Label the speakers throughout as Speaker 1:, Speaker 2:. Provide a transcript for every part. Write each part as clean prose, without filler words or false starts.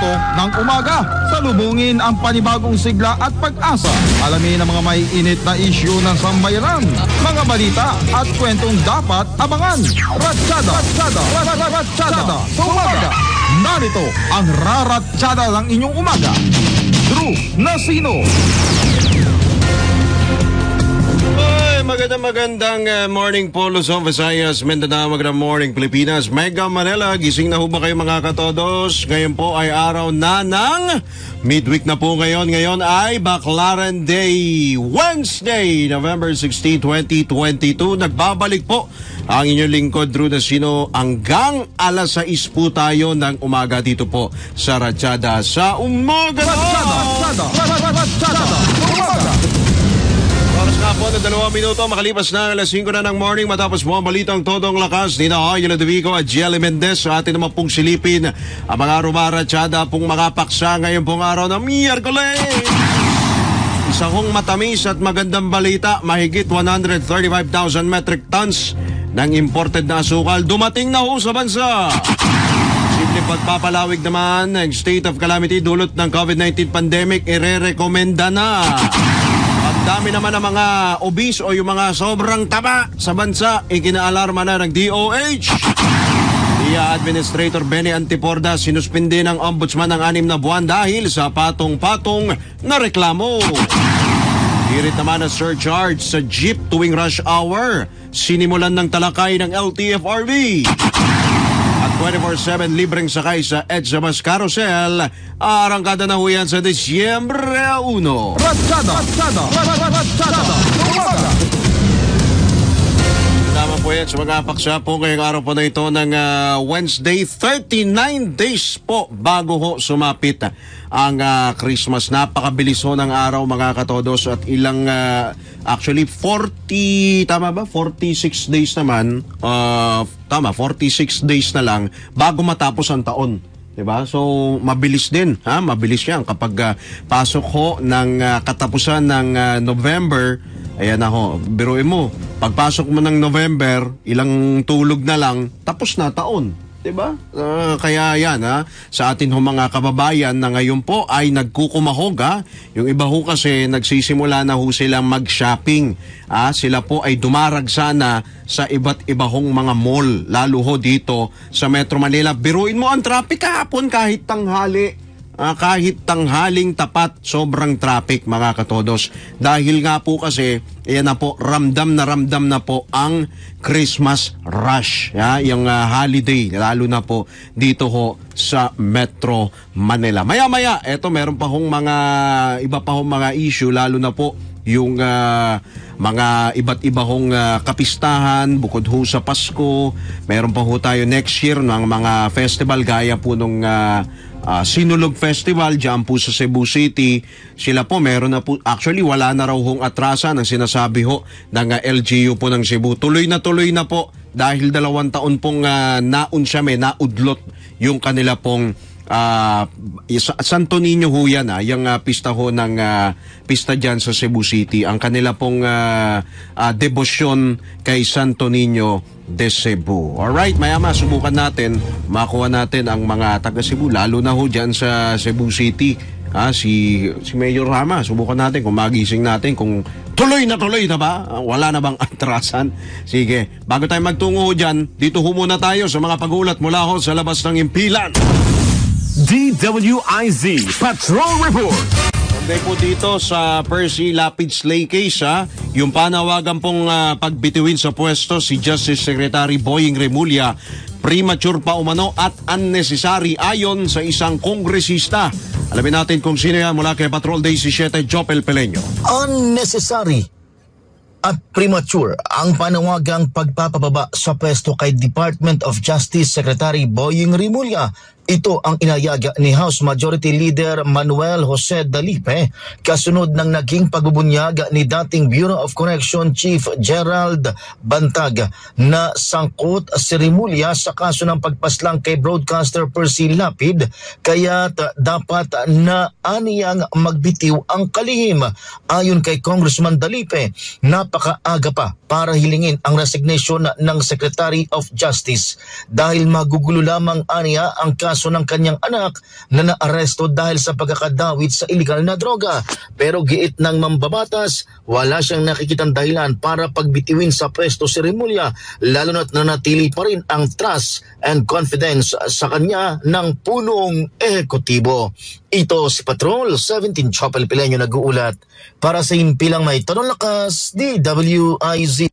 Speaker 1: kwento ng umaga. Salubungin ang panibagong sigla at pag-asa. Alamin ang mga may init na issue ng sambayanan, mga balita at kwentong dapat abangan. Ratsyada sa umaga. Narito ang raratsyada ng inyong umaga. Drew Nasino.
Speaker 2: Magandang morning po Luzon, Visayas, Mindanao, magandang morning Pilipinas, Mega Manila. Gising na ho ba kayo mga katodos? Ngayon po ay araw na ng midweek na po ngayon. Ngayon ay Baclaran Day, Wednesday, November 16, 2022. Nagbabalik po ang inyong lingkod, Drew Nasino, hanggang alas 6 po tayo ng umaga dito po sa Ratsyada sa Umaga.
Speaker 1: Ratsyada umaga.
Speaker 2: Oras nga po na 2 minuto makalipas na alas 5 na ng morning matapos mo ang balitang todong lakas ni Nahoy Ludovico at Jelly Mendez. Sa atin naman pong silipin ang mga rumaratsyada pong makapaksa ngayon pong araw ng Miyerkules. Isa kong matamis at magandang balita, mahigit 135,000 metric tons ng imported na asukal dumating na ho sa bansa. Simpleng pagpapalawig naman ng state of calamity dulot ng COVID-19 pandemic, ire-recommenda na. Dami naman ng mga obese o yung mga sobrang taba sa bansa, ikinaalarma na ng DOH. Iya Administrator Benny Antiporda, sinuspindi ng Ombudsman ng 6 na buwan dahil sa patong-patong na reklamo. Hirit naman na surcharge sa jeep tuwing rush hour, sinimulan ng talakay ng LTFRB. At 24/7 libreng sakay sa EDSA Bus Carousel, arangkada na ho yan sa Disyembre 1.
Speaker 1: Ratsyada umaga.
Speaker 2: Tama po yan sa mga paksa po ngayong araw po na ito ng Wednesday. 39 days po bago ho sumapit ang Christmas. Napakabilis ho ng araw mga katodos at ilang actually 40, tama ba? 46 days naman. Tama, 46 days na lang bago matapos ang taon. Diba? So, mabilis din. Mabilis yan kapag pasok ho ng katapusan ng November. Ayan na ho, biruin mo. Pagpasok mo ng November, ilang tulog na lang, tapos na taon. Diba? Kaya yan sa atin ho mga kababayan na ngayon po ay nagkukumahog Yung iba ho kasi nagsisimula na ho silang mag-shopping. Sila po ay dumaragsa na sa iba't iba hong mga mall, lalo ho dito sa Metro Manila. Biruin mo ang traffic kahapon kahit tanghali. Kahit tanghaling tapat, sobrang traffic mga katodos. Dahil nga po kasi, yan na po, ramdam na po ang Christmas rush. Yung holiday, lalo na po dito ho sa Metro Manila. Maya-maya, eto meron pa hong mga, iba pa hong mga issue, lalo na po yung mga iba't iba hong kapistahan bukod ho sa Pasko. Meron pa ho tayo next year ng mga festival gaya po nung Sinulog Festival dyan po sa Cebu City. Sila po meron na po, actually wala na raw hong atrasan ang sinasabi ho ng LGU po ng Cebu. Tuloy na po dahil 2 taon pong naudlot yung kanila pong Santo Niño ho yan yung pista ho ng pista dyan sa Cebu City. Ang kanila pong debosyon kay Santo Niño de Cebu. Alright, maya-maya subukan natin, makuha natin ang mga taga Cebu, lalo na ho dyan sa Cebu City. Si Mayor Rama, subukan natin kung magising natin, kung tuloy na ba? Wala na bang atrasan? Sige, bago tayo magtungo dyan, dito ho muna tayo sa mga pagulat mula ho sa labas ng impilan.
Speaker 3: DWIZ Patrol Report.
Speaker 2: Sunday po dito sa Percy Lapid Slay case yung panawagan pong pagbitiwin sa pwesto si Justice Secretary Boying Remulla, premature pa umano at unnecessary ayon sa isang kongresista. Alamin natin kung sino yan mula kay Patrol Day 17, Jopel Peleño.
Speaker 4: Unnecessary at premature ang panawagang pagpapababa sa pwesto kay Department of Justice Secretary Boying Remulla. Ito ang inayaga ni House Majority Leader Manuel Jose Dalipe kasunod ng naging pagbubunyag ni dating Bureau of Correction Chief Gerald Bantag na sangkot si Remulla sa kaso ng pagpaslang kay broadcaster Percy Lapid, kaya dapat na aniyang magbitiw ang kalihim. Ayon kay Congressman Dalipe, napakaaga pa para hilingin ang resignation ng Secretary of Justice dahil magugulo lamang aniya ang kaso ng kanyang anak na naaresto dahil sa pagkakadawit sa illegal na droga. Pero giit ng mambabatas, wala siyang nakikitang dahilan para pagbitiwin sa pwesto si Remulla, lalo na't nanatili pa rin ang trust and confidence sa kanya ng punong ehekutibo. Ito si Patrol 17 Chopel Pileño nag-uulat para sa Impilang May Tanong Lakas, DWIZ.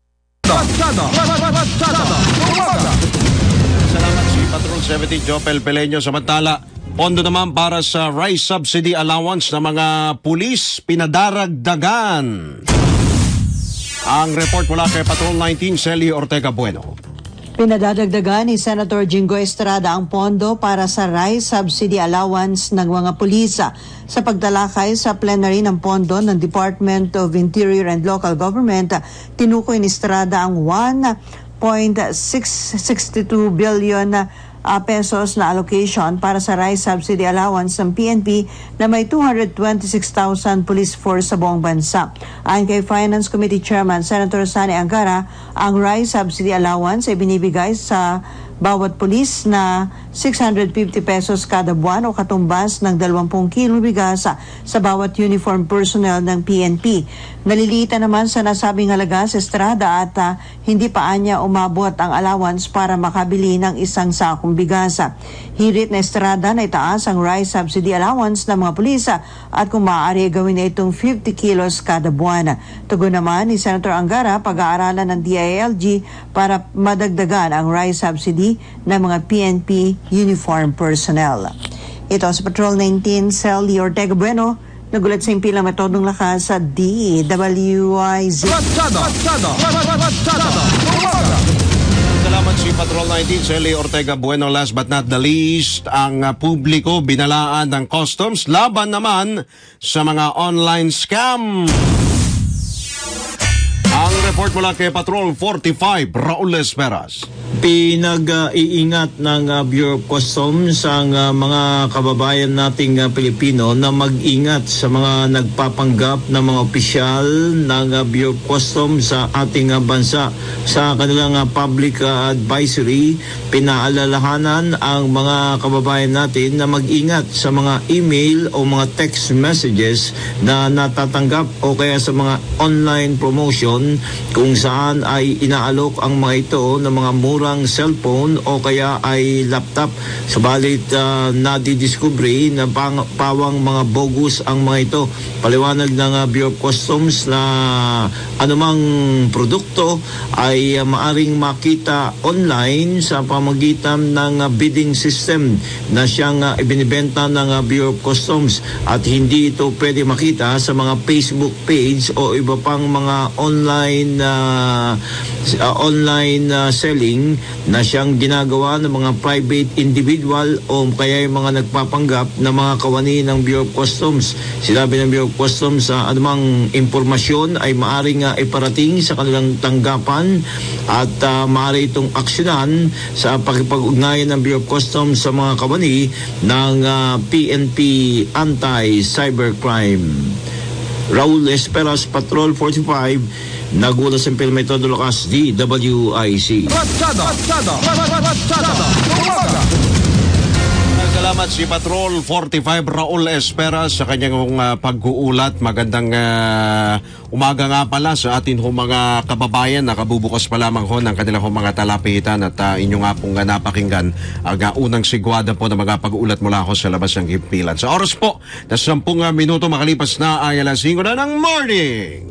Speaker 2: Salamat si Patrol 17 Jopel Peleño. Samantala, pondo naman para sa rice subsidy allowance ng mga pulis pinadaragdagan. Ang report mula kay Patrol 19, Celi Ortega Bueno.
Speaker 5: Pinadadagdagan ni Senator Jingo Estrada ang pondo para sa rice subsidy allowance ng mga pulisa. Sa pagtalakay sa plenary ng pondo ng Department of Interior and Local Government, tinukoy ni Estrada ang 1.662 billion pesos na allocation para sa rice subsidy allowance ng PNP na may 226,000 police force sa buong bansa. Ayon kay Finance Committee Chairman Senator Sani Angara, ang rice subsidy allowance ay binibigay sa bawat pulis na 650 pesos kada buwan o katumbas ng 20 kilo bigas sa bawat uniform personnel ng PNP. Naliliitan naman sa nasabing halaga sa Estrada at hindi pa anya umabot ang allowance para makabili ng isang sakong bigas. Hirit na Estrada na itaas ang rice subsidy allowance ng mga pulisa at kung maaari gawin na itong 50 kilos kada buwan. Tugon naman ni Senator Angara, pag-aaralan ng DILG para madagdagan ang rice subsidy ng mga PNP uniform personnel. Ito sa Patrol 19, Celi Ortega Bueno, nagulat sa Impilang Metodong Lakas sa DWIZ.
Speaker 2: Salamat si Patrol 19, Celi Ortega Bueno. Last but not the least, ang publiko binalaan ng customs laban naman sa mga online scam. Ang report mula kay Patrol 45, Raul Esperas.
Speaker 6: Pinag-iingat ng Bureau of Customs ang mga kababayan nating Pilipino na mag-ingat sa mga nagpapanggap na mga opisyal ng Bureau of Customs sa ating bansa. Sa kanilang public advisory, pinaalalahanan ang mga kababayan natin na mag-ingat sa mga email o mga text messages na natatanggap o kaya sa mga online promotion kung saan ay inaalok ang mga ito ng mga murang cellphone o kaya ay laptop. Subalit nadidiskubre na pawang mga bogus ang mga ito. Paliwanag ng Bureau of Customs na anumang produkto ay maaring makita online sa pamagitan ng bidding system na siyang ibinibenta ng Bureau of Customs at hindi ito pwede makita sa mga Facebook page o iba pang mga online selling na siyang ginagawa ng mga private individual o kaya yung mga nagpapanggap na mga kawani ng Bureau of Customs. Sinabi ng Bureau of Customs sa anumang impormasyon ay maaring iparating sa kanilang tanggapan at maaari itong aksyonan sa pakipag-ugnayan ng Bureau of Customs sa mga kawani ng PNP Anti-Cybercrime. Raul Esperas, Patrol 45, nagulat sa Impilong Metodong Lakas, DWIC.
Speaker 2: Salamat si Patrol 45 Raul Esperas sa kanyang pag-uulat. Magandang umaga nga pala sa atin ho mga kababayan. Nakabubukas pa lamang ho ng kanilang mga talapitan at inyo nga pong napakinggan ang unang sigwada po na mga pag-uulat mula ho sa labas ng himpilan. Sa oras po na 10 minuto makalipas na ay alas 5 na ng morning.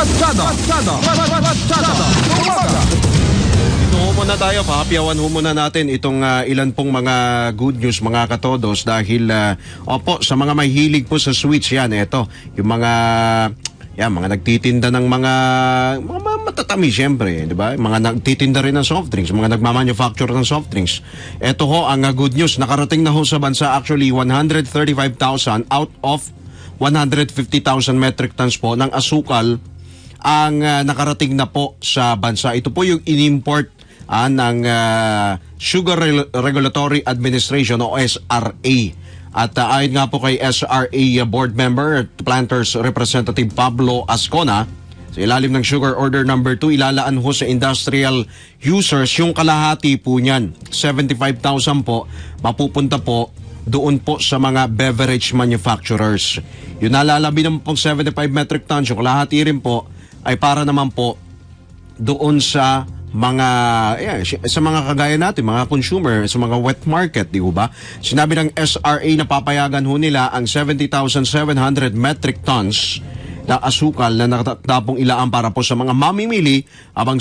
Speaker 2: Muna tayo, pahapyawan muna natin itong ilan pong mga good news mga katodos dahil opo, sa mga mahilig po sa sweets yan, ito, yung mga nagtitinda ng mga matatamis syempre, di ba? Mga nagtitinda rin ng soft drinks, mga nagmamanufacture ng soft drinks. Ito ho, ang good news, nakarating na ho sa bansa actually 135,000 out of 150,000 metric tons po ng asukal ang nakarating na po sa bansa. Ito po yung in-import ng Sugar Regulatory Administration o SRA. At ayon nga po kay SRA board member, Planters Representative Pablo Ascona, Sa ilalim ng Sugar Order number 2, ilalaan ho sa industrial users yung kalahati po niyan. 75,000 po, mapupunta po doon po sa mga beverage manufacturers. Yung nalalabi naman pong 75 metric tons, yung kalahati rin po ay para naman po doon sa mga sa mga kagaya natin, mga consumer, sa mga wet market, di ba? Sinabi ng SRA na papayagan ho nila ang 70,700 metric tons na asukal na nakatapong ilaan para po sa mga mamimili, habang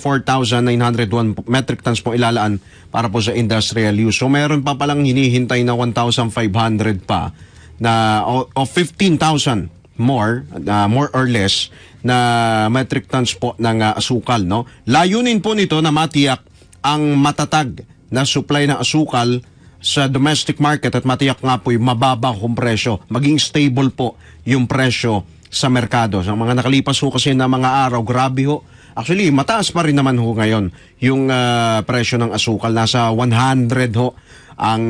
Speaker 2: 64,901 metric tons po ilalaan para po sa industrial use. So meron pa palang hinihintay na 1,500 pa na o 15,000 more or less na metric tons po ng asukal, no? Layunin po nito na matiyak ang matatag na supply ng asukal sa domestic market at matiyak nga po yung mababa kung presyo, maging stable po yung presyo sa merkado. Sa mga nakalipas ho kasi na mga araw, grabe ho. Actually, mataas pa rin naman ho ngayon yung presyo ng asukal. Nasa 100 ho ang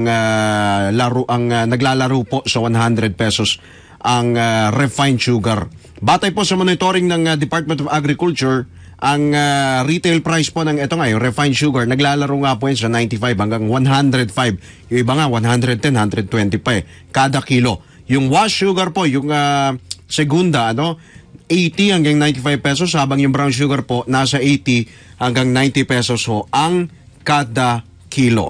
Speaker 2: naglalaro po sa 100 pesos ang refined sugar. Batay po sa monitoring ng Department of Agriculture, ang retail price po ng ito nga, yung refined sugar, naglalaro nga po yun sa 95 hanggang 105. Yung iba nga, 110, 120 pa kada kilo. Yung wash sugar po, yung segunda, 80 hanggang 95 pesos, habang yung brown sugar po, nasa 80 hanggang 90 pesos ho ang kada kilo.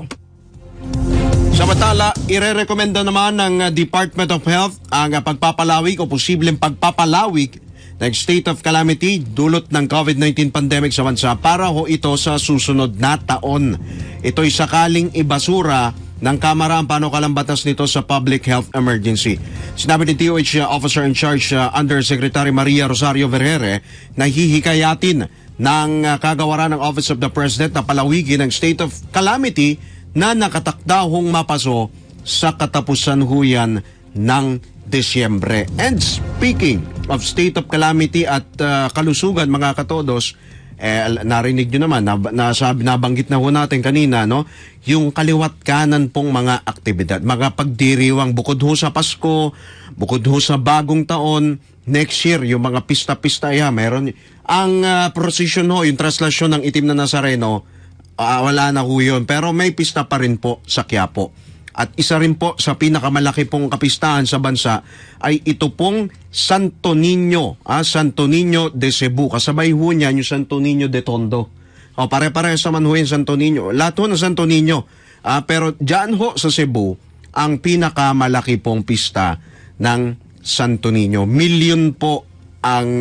Speaker 2: Samantala, ire-recommenda naman ng Department of Health ang pagpapalawig o posibleng pagpapalawig ng state of calamity dulot ng COVID-19 pandemic sa bansa para ho ito sa susunod na taon. Ito'y sakaling ibasura ng Kamara ang panukalang batas nito sa public health emergency. Sinabi ni DOH Officer in Charge Undersecretary Maria Rosario Vergere na hihikayatin ng kagawaran ng Office of the President na palawigin ang state of calamity na nakatakdahong mapaso sa katapusan huyan ng Desyembre. And speaking of state of calamity at kalusugan, mga katodos, narinig nyo naman, nabanggit na ho natin kanina, no? Yung kaliwat kanan pong mga aktibidad, mga pagdiriwang bukod ho sa Pasko, bukod ho sa bagong taon, next year, yung mga pista-pista, meron. Ang procession ho, yung traslasyon ng itim na Nazareno, wala na ho yun. Pero may pista pa rin po sa Quiapo. At isa rin po sa pinakamalaki pong kapistahan sa bansa ay ito pong Santo Niño, Santo Niño de Cebu. Kasabay ho niyan yung Santo Niño de Tondo. Pare-pareho sa man ho yung Santo Niño. Lahat ho ng Santo Niño. Pero dyan ho sa Cebu, ang pinakamalaki pong pista ng Santo Niño. Milyon po ang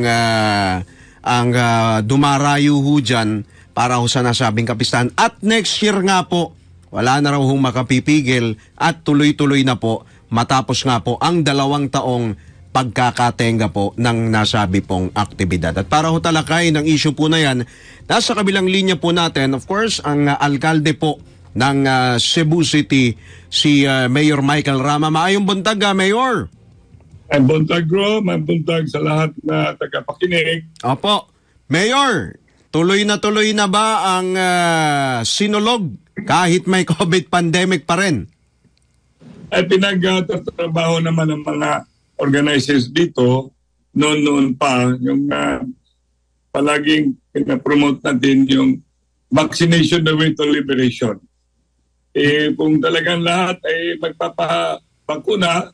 Speaker 2: dumarayo ho dyan para ho sa nasabing kapistahan. At next year nga po, wala na raw hong makapipigil at tuloy-tuloy na po matapos nga po ang 2 taong pagkakatenga po ng nasabi pong aktibidad. At para ho talakay ng issue po na yan, nasa kabilang linya po natin, of course, ang alkalde po ng Cebu City, si Mayor Michael Rama. Maayong buntag, Mayor.
Speaker 7: Ang buntag, bro. Ang buntag sa lahat na tagapakinig.
Speaker 2: Opo. Mayor, tuloy na ba ang sinulog kahit may COVID pandemic pa rin?
Speaker 7: Ay pinagtatrabaho naman ng mga organizers dito noon pa yung palaging pinapromote natin yung vaccination the way to liberation. Kung talagang lahat ay magpapabakuna,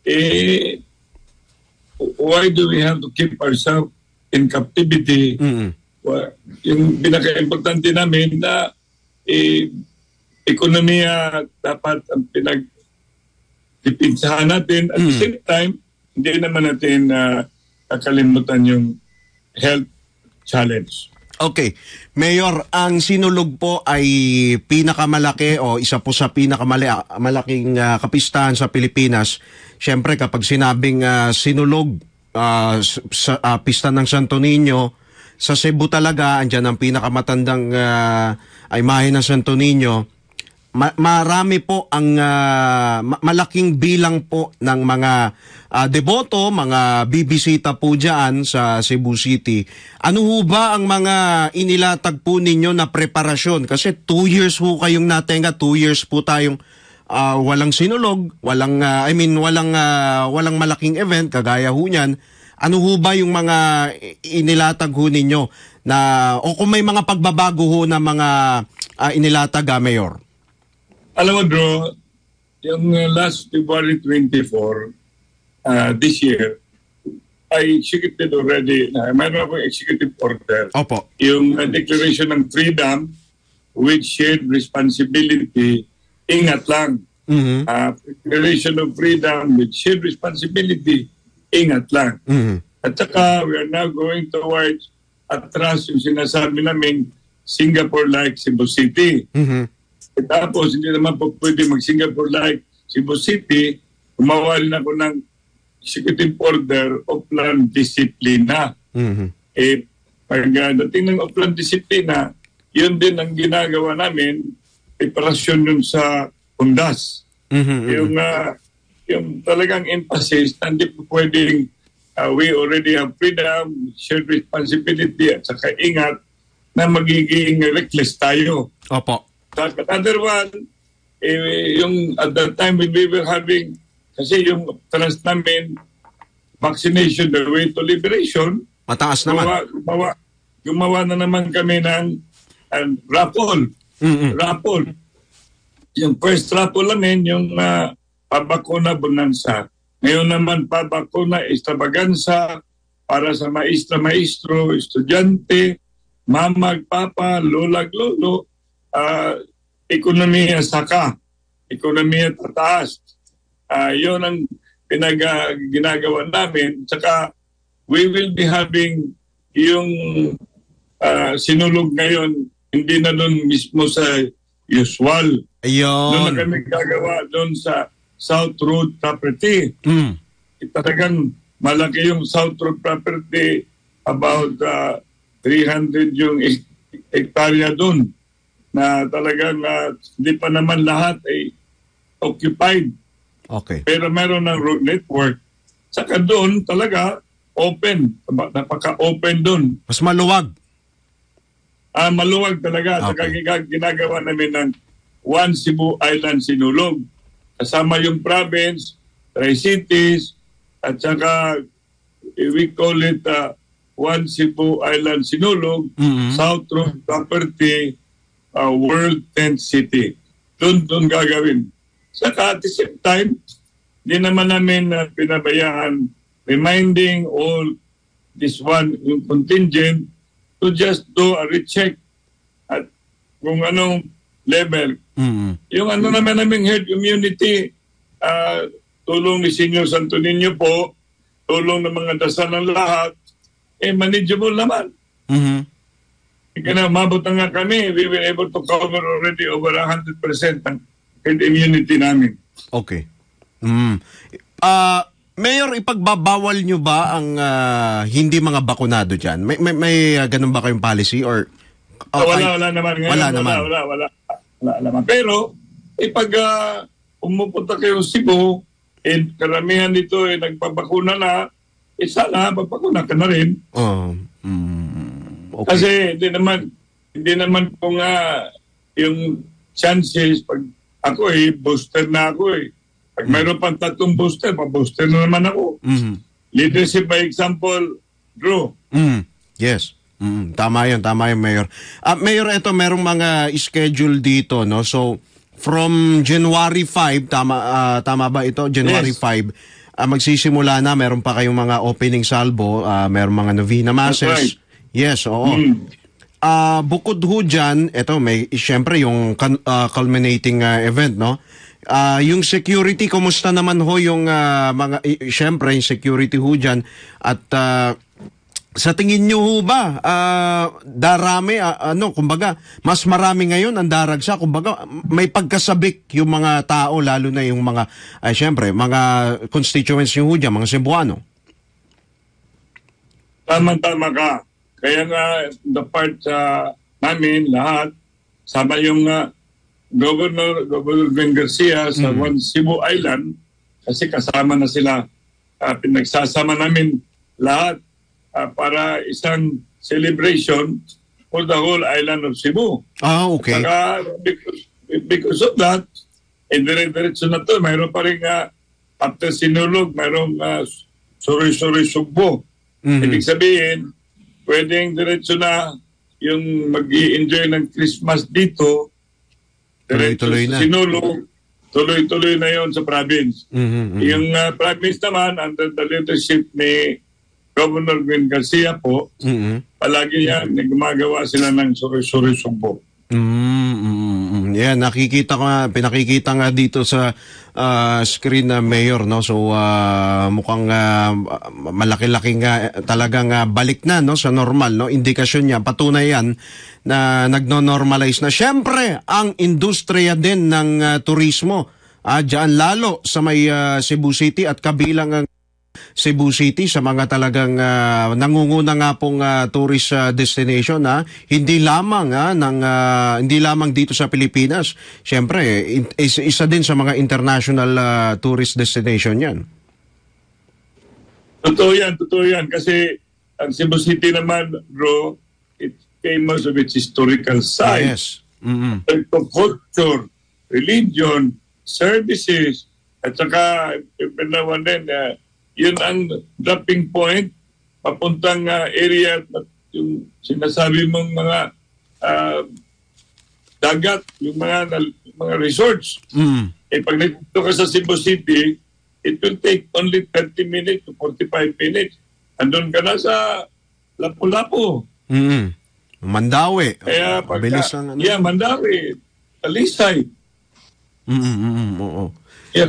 Speaker 7: why do we have to keep ourselves in captivity?
Speaker 2: Mm-hmm.
Speaker 7: Yung pinaka-importante namin na ekonomiya dapat ang pinagpipinsahan natin. At the same time, hindi naman natin kakalimutan yung health challenge.
Speaker 2: Okay. Mayor, ang sinulog po ay pinakamalaki o isa po sa pinakamalaking kapistahan sa Pilipinas. Siyempre, kapag sinabing sinulog sa pista ng Santo Niño, sa Cebu talaga, andyan ang pinakamatandang imahe ng Santo Niño. Marami po ang malaking bilang po ng mga deboto, mga bibisita po dyan sa Cebu City. Ano ho ba ang mga inilatag po ninyo na preparasyon? Kasi 2 years ho kayong natenga, 2 years po tayong walang sinulog, walang malaking event, kagaya ho niyan. Ano ho ba yung mga inilatag ho ninyo na, o kung may mga pagbabago ho na mga inilatag, Mayor?
Speaker 7: Alam mo, Drew, yung last February 24, this year, I executed already, mayroon akong executive order.
Speaker 2: Opo.
Speaker 7: Yung declaration ng freedom with shared responsibility, ingat lang.
Speaker 2: Mhm.
Speaker 7: Declaration of freedom with shared responsibility, ingat lang.
Speaker 2: Mhm.
Speaker 7: At saka, we are now going towards atras yung sinasabi namin, Singapore-like Cebu City.
Speaker 2: Mhm.
Speaker 7: At tapos, hindi naman po pwede mag-Singapore-like Cebu City, gumawa rin ako ng executive order of land disiplina.
Speaker 2: Mhm.
Speaker 7: Pagdating ng of-land disiplina, yun din ang ginagawa namin, preparasyon yun sa undas.
Speaker 2: Mhm.
Speaker 7: Yung talagang emphasis na hindi po pwedeng we already have freedom, shared responsibility at saka ingat na magiging reckless tayo.
Speaker 2: Opo.
Speaker 7: But other one, yung at that time when we were having, kasi yung trans namin, vaccination the way to liberation,
Speaker 2: Mataas naman.
Speaker 7: gumawa na naman kami ng raffle.
Speaker 2: Mhm.
Speaker 7: Raffle. Yung first raffle namin, yung pabakuna bonanza. Ngayon naman pabakuna extravaganza para sa maestra-maestro, estudyante, mamag, papa, lolag, lolo, ekonomiya saka, ekonomiya tataas. Yun ang ginagawa namin. Saka we will be having yung sinulog ngayon, hindi na doon mismo sa usual. Doon na
Speaker 2: Ayun.
Speaker 7: kami gagawa doon sa South Road property.
Speaker 2: Mm.
Speaker 7: Talagang malaki yung South Road property, about 300 yung hektarya doon na talagang hindi pa naman lahat ay occupied.
Speaker 2: Okay.
Speaker 7: Pero meron ng road network. Saka doon talaga open. Napaka-open doon.
Speaker 2: Mas maluwag.
Speaker 7: Maluwag talaga. Saka
Speaker 2: Okay.
Speaker 7: ginagawa namin ng One Cebu Island Sinulog. Kasama yung province, Tri-Cities, at saka we call it One Cebu Island Sinulog,
Speaker 2: Mhm.
Speaker 7: South Road Property, World Tent City. Doon gagawin. Saka at the same time, di naman namin pinabayaan, reminding all this one, yung contingent, to just do a recheck at kung anong level.
Speaker 2: Mhm.
Speaker 7: Yung ano naman naming herd immunity, tulong ni Senior Santo Niño po, tulong ng mga dasal ng lahat, manageable naman.
Speaker 2: Mhm.
Speaker 7: Kaya mabot na nga kami, we were able to cover already over 100% ng herd immunity namin.
Speaker 2: Okay. Mm. Mayor, ipagbabawal nyo ba ang hindi mga bakunado dyan? May ganun ba kayong policy or
Speaker 7: Wala naman ngayon.
Speaker 2: Wala naman.
Speaker 7: Wala naman. Pero, pag pumupunta kayo sa Cebu, karamihan dito nagpapakuna na, sana papakuna ka na rin.
Speaker 2: Okay.
Speaker 7: Kasi hindi naman kung yung chances, pag ako booster na ako Pag mayroon pang 3 booster, pa-booster na naman ako.
Speaker 2: Mhm.
Speaker 7: Leadership by example, Drew.
Speaker 2: Yes. Tama yun, Mayor. Mayor, ito, merong mga schedule dito, no? So, from January 5, tama ba ito? January
Speaker 7: Yes.
Speaker 2: 5, magsisimula na, meron pa kayong mga opening salvo, merong mga novena masses.
Speaker 7: That's right.
Speaker 2: Yes, oo. Bukod ho dyan, ito, may, syempre, yung culminating event, no? Yung security, kumusta naman ho yung syempre, yung security ho dyan? At sa tingin nyo ho ba, darami, kumbaga, mas marami ngayon ang daragsa, kumbaga, may pagkasabik yung mga tao, lalo na yung mga, syempre, mga constituents nyo ho dyan, mga Cebuano.
Speaker 7: Tama ka. Kaya nga, the part namin, lahat, sama yung Governor Ben Garcia sa One Cebu Island, kasi kasama na sila, pinagsasama namin lahat para isang celebration for the whole island of Cebu.
Speaker 2: Okay.
Speaker 7: Saka, because of that, dire-diretso na to, mayroon pa rin after sinulog, mayroong Suri-Suri Sugbo. Ibig sabihin, pwedeng diretso na yung mag-i-enjoy ng Christmas dito, diretso
Speaker 2: Tuloy-tuloy
Speaker 7: sa
Speaker 2: na.
Speaker 7: Sinulog, tuloy-tuloy na yon sa province. Yung province naman, under the leadership ni Governor Gwen Garcia po, palagi yan, gumagawa sila ng Suri-Suri Sugbo.
Speaker 2: Yan, pinakikita nga dito sa screen na Mayor, no? So mukhang malaki-laki nga talagang balik na, no, sa normal, no? Indikasyon niya, patunay yan na nagno-normalize na. Siyempre, ang industriya din ng turismo, diyan lalo sa may Cebu City at kabilang ang Cebu City sa mga talagang nangunguna nga pong tourist destination, hindi lamang hindi lamang dito sa Pilipinas. Siyempre, isa din sa mga international tourist destination 'yan.
Speaker 7: Totoo yan kasi ang Cebu City naman, bro, it's famous of its historical sites.
Speaker 2: Yes.
Speaker 7: Culture, religion, services, at saka pinawan din yun ang dropping point papuntang area at yung sinasabi mong mga dagat, yung mga resorts. Pag nandito ka sa Cebu City, it will take only 30 minutes to 45 minutes. Andun ka na sa Lapu-Lapu.
Speaker 2: Mandawi.
Speaker 7: Kaya
Speaker 2: Bilis ang
Speaker 7: Mandawi. Talisay.
Speaker 2: Oo.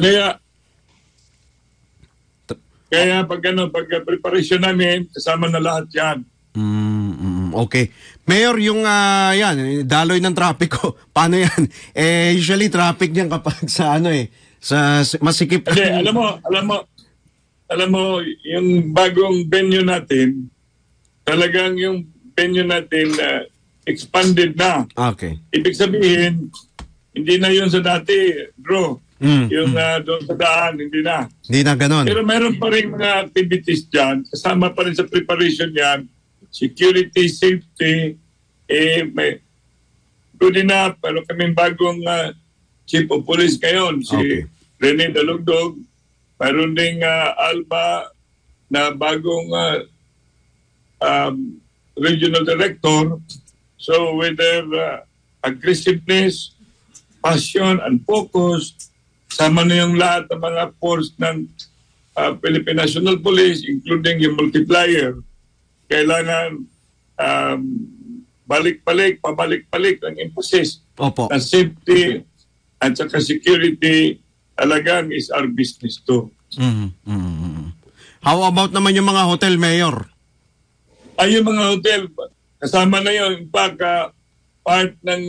Speaker 7: Kaya pag preparation namin, kasama na lahat yan.
Speaker 2: Okay. Mayor, yung yan, daloy ng trapiko, paano yan? Usually traffic niyan kapag sa sa masikip.
Speaker 7: Hindi, alam mo, yung bagong venue natin, talagang yung venue natin expanded na.
Speaker 2: Okay.
Speaker 7: Ibig sabihin, hindi na yun sa dati, bro. Yung doon sa daan, hindi na.
Speaker 2: Hindi na ganon.
Speaker 7: Pero meron pa rin mga activities dyan. Kasama pa rin sa preparation yan. Security, safety, may good enough. Pero kaming bagong chief of police ngayon, si Rene Dalugdog. Mayroon ding Alba na bagong regional director. So with their aggressiveness, passion, and focus, sama na yung lahat ng mga force ng Philippine National Police, including yung multiplier. Kailangan pabalik-balik ang emphasis na safety at saka security talagang is our business too.
Speaker 2: How about naman yung mga hotel, Mayor?
Speaker 7: Yung mga hotel, kasama na yun. In fact, part ng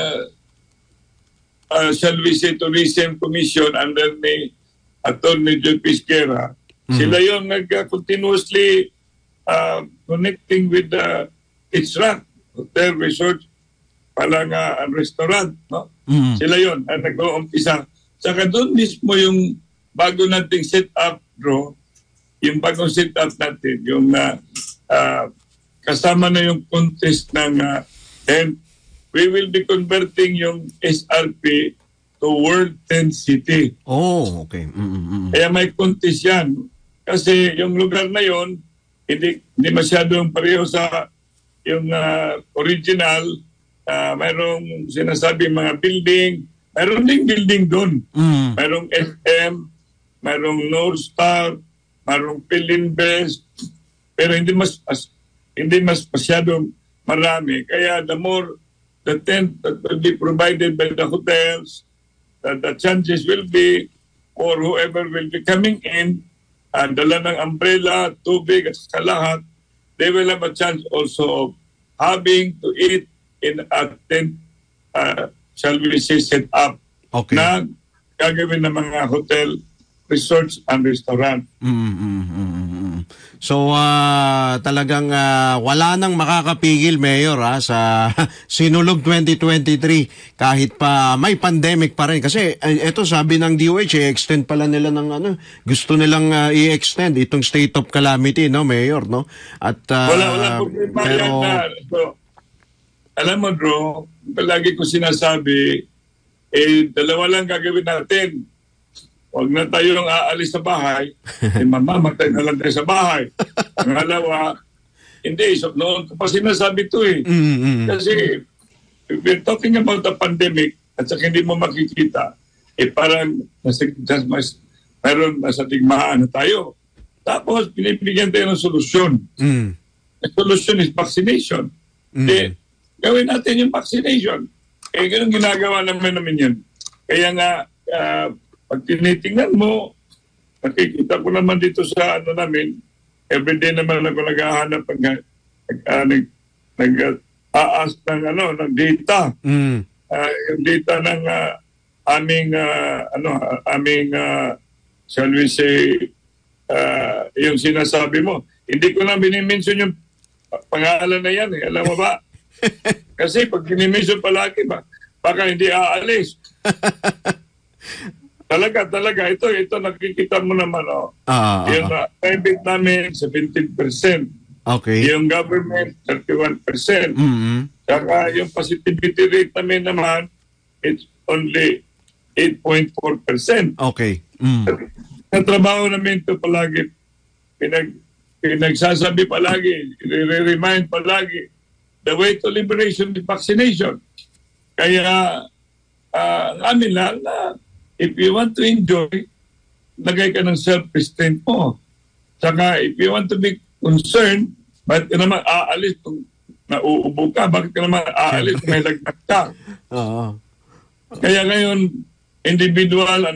Speaker 7: shall we say Tourism Commission under ni Attorney Joe Pisquera, sila yung continuously connecting with the HRAC, hotel, resort, palang restaurant, no? Sila yun ang nag-uumpisa. Saka doon mismo yung bago nating set up, bro, yung bagong set up natin, yung kasama na yung contest ng and we will be converting yung SRP to World 10 City.
Speaker 2: Oh, okay.
Speaker 7: Kaya may contest yan. Kasi yung lugar na yon hindi masyadong pareho sa yung original. Mayroong sinasabi mga building. Mayroong ding building doon. Mayroong SM, mayroong North Star, mayroong Philinvest. Pero hindi mas masyadong marami. Kaya the more the tent that will be provided by the hotels, the chances will be for whoever will be coming in, dala ng umbrella, tubig at sa lahat, they will have a chance also of having to eat in a tent, shall we say, set up na gagawin ng mga hotel, resorts, and restaurant.
Speaker 2: So talagang wala nang makakapigil, Mayor, sa Sinulog 2023 kahit pa may pandemic pa rin. Kasi ito sabi ng DOH, i-extend pala nila ng gusto nilang i-extend itong state of calamity, no, Mayor, no? At
Speaker 7: wala problema yan na. So, alam mo, bro, palagi ko sinasabi, dalawa lang gagawin natin. huwag na tayong aalis sa bahay, mamamatay na lang tayo sa bahay. Pangalawa, hindi. So, noon ko pa sinasabi ito eh. Kasi, if we're talking about the pandemic, at saka hindi mo makikita, parang mayroon nasa tigmaan na tayo. Tapos, pinibigyan tayo ng solusyon. The solution is vaccination. Gawin natin yung vaccination. Ganun ginagawa namin yun. Kaya nga, pag tinitingnan mo, nakikita ko naman dito sa namin, everyday naman ako naghahanap nag-aas ng data. Yung data ng aming shall we say, yung sinasabi mo. Hindi ko na binimension yung pangalan na yan. Alam mo ba? Kasi pag binimension palagi, baka hindi aalis. Talaga. Ito nakikita mo naman. Yung private namin, 17%.
Speaker 2: Okay.
Speaker 7: Yung government, 31%. Saka yung positivity rate naman, it's only 8.4%.
Speaker 2: Okay.
Speaker 7: Sa trabaho namin ito palagi, pinagsasabi palagi, remind palagi, the way to liberation is vaccination. Kaya, amin lang na, if you want to enjoy, lagay ka ng self-restraint mo. Saka, if you want to be concerned, bakit ka naman aalis kung nauubo ka? Bakit ka naman aalis kung may lagnak ka? Kaya ngayon, individual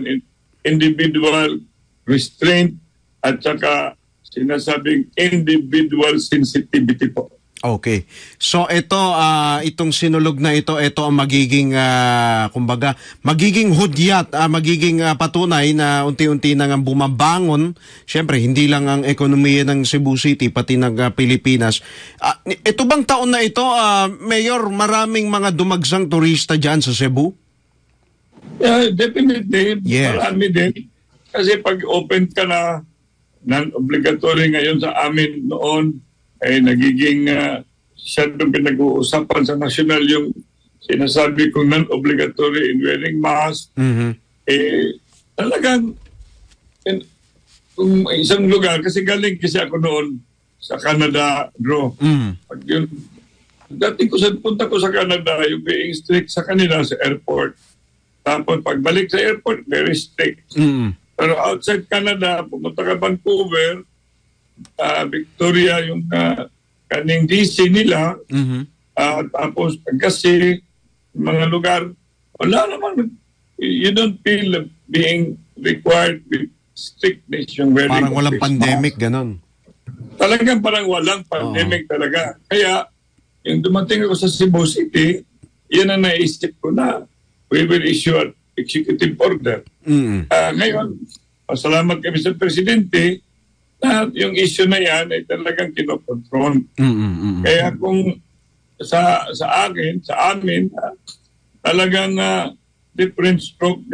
Speaker 7: restraint at saka sinasabing individual sensitivity po.
Speaker 2: Okay. So itong sinulog na ito ang magiging kumbaga magiging hudyat, magiging patunay na unti-unti nang bumabangon. Siyempre hindi lang ang ekonomiya ng Cebu City pati ng Pilipinas. Ito bang taon na ito, Mayor, maraming mga dumagsang turista diyan sa Cebu?
Speaker 7: Yeah, definitely.
Speaker 2: Yes.
Speaker 7: Marami din. Kasi pag open ka na non-obligatory ngayon sa amin noon, ay nagiging siyadong pinag-uusapan sa national yung sinasabi kong non-obligatory in wearing mask. Talagang kung isang lugar, kasi galing kasi ako noon sa Canada, bro. Pag yun, dati punta ko sa Canada, yung being strict sa kanila sa airport. Tapos pagbalik sa airport, very strict. Pero outside Canada, pumunta ka Vancouver, Victoria, yung kaning DC nila, tapos kasi mga lugar, wala naman, you don't feel being required with strictness yung wearing.
Speaker 2: Parang walang pandemic, ganon.
Speaker 7: Talagang parang walang pandemic talaga. Kaya, yung dumating ako sa Cebu City, yan ang naisip ko na we will issue an executive order. Ngayon, pasalamat kami sa Presidente na yung issue na yan ay talagang kinokontrol. Kaya kung sa amin, talagang different stroke.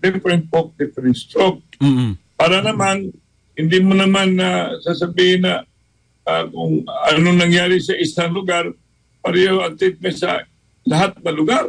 Speaker 7: Para naman, hindi mo naman sasabihin na kung ano nangyari sa isang lugar, pareho ang treatment sa lahat na lugar.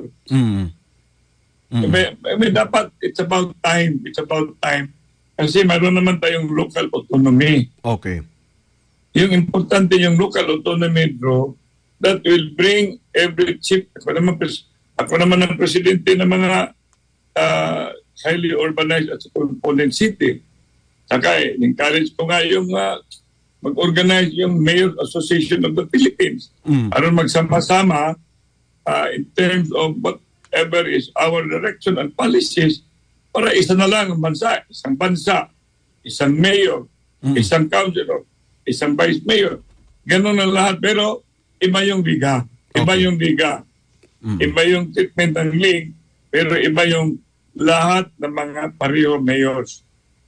Speaker 7: Dapat, it's about time. Kasi mayroon naman tayong local autonomy.
Speaker 2: Okay.
Speaker 7: Yung importante yung local autonomy, bro, that will bring every chief. Ako naman ang presidente ng mga highly urbanized at component city. Saka encourage ko nga yung mag-organize yung Mayor Association of the Philippines. Para magsama-sama in terms of whatever is our direction and policies para isa na lang ang bansa, isang mayor, isang councilor, isang vice mayor. Ganun ang lahat. Pero iba yung liga. Iba yung treatment ng league, pero iba yung lahat ng mga pareho mayors.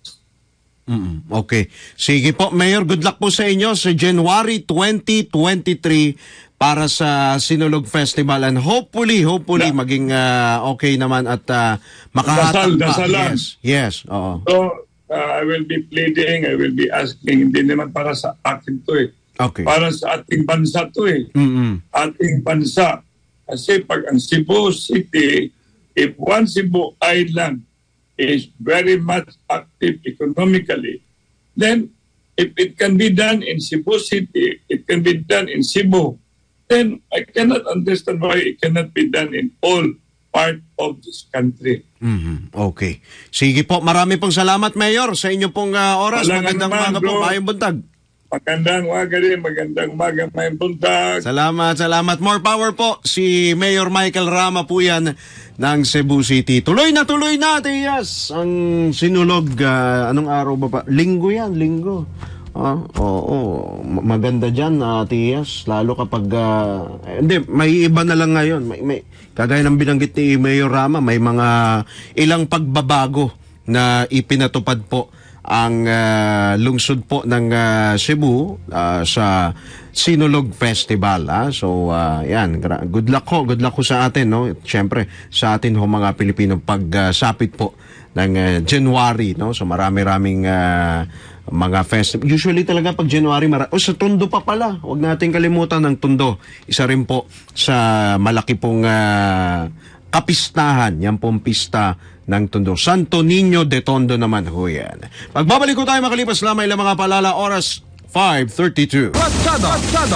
Speaker 2: Okay. Sige po, Mayor, good luck po sa inyo sa January 2023 para sa Sinulog Festival, and hopefully maging okay naman at makahatag pa. Yes. Oo.
Speaker 7: So, I will be pleading, I will be asking, hindi naman para sa akin to eh.
Speaker 2: Okay.
Speaker 7: Para sa ating bansa to eh. Ating bansa. Kasi pag ang Cebu City, if one Cebu Island is very much active economically, then if it can be done in Cebu City, it can be done in Cebu, then I cannot understand why it cannot be done in all part of this country.
Speaker 2: Okay. Sige po, marami pong salamat, Mayor, sa inyo pong oras.
Speaker 7: Walang
Speaker 2: Magandang
Speaker 7: anuman,
Speaker 2: umaga po,
Speaker 7: bro.
Speaker 2: Mayong buntag.
Speaker 7: Magandang umaga rin, magandang umaga, may buntag.
Speaker 2: Salamat. More power po. Si Mayor Michael Rama po yan ng Cebu City. Tuloy na, Tiyas. Ang sinulog, anong araw ba pa? Linggo yan, linggo. Oo. Maganda dyan, Tiyas. Lalo kapag, hindi, may iba na lang ngayon. May, kagaya ng binanggit ni Mayor Rama, may mga ilang pagbabago na ipinatupad po ang lungsod po ng Cebu sa Sinulog Festival. So, yan. Good luck ko sa atin, no? Siyempre, sa atin ho mga Pilipino pagsapit po ng January, no? So, marami-raming mga festival. Usually talaga pag January, sa Tondo pa pala. Huwag natin kalimutan ng Tondo. Isa rin po sa malaki pong kapistahan. Yan pong pista ng Tondo. Santo Niño de Tondo naman ho yan. Pagbabalik ko tayo makalipas lamang ilang mga palala, oras 5:32.
Speaker 1: Ratchada.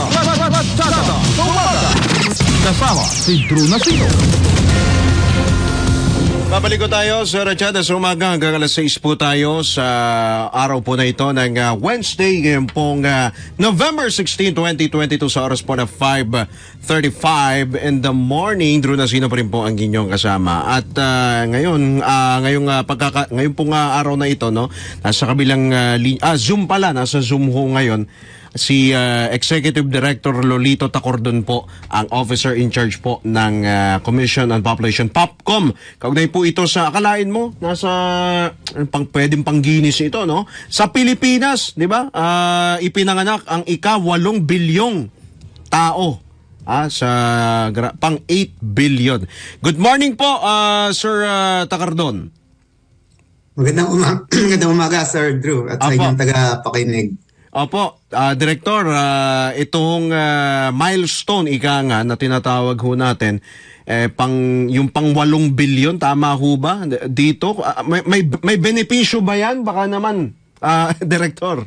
Speaker 1: Kasama si Drew Nasino.
Speaker 2: Babalik ko tayo sa Ratchada sa umaga hanggang alas 6 po tayo sa araw po na ito ng Wednesday, ngayon pong November 16, 2022 sa oras po na 5:35 in the morning. Drew Nasino pa rin po ang inyong kasama. At ngayon pong araw na ito, no, nasa kabilang Zoom pala, nasa Zoom ho ngayon si Executive Director Lolito Tacordon po, ang officer in charge po ng Commission on Population, POPCOM. Kaugnay po ito sa, akalain mo, nasa pwedeng pangginis ito, no? Sa Pilipinas, di ba? Ipinanganak ang ika-8 bilyong tao. Sa pang 8 billion. Good morning po, Sir Tacordon.
Speaker 8: Magandang umaga, Sir Drew, at sa inyong tagapakinig.
Speaker 2: Opo, Director, itong milestone ika nga na tinatawag ho natin, yung pang 8 bilyon, tama ho ba? Dito, may benepisyo ba yan? Baka naman, Director.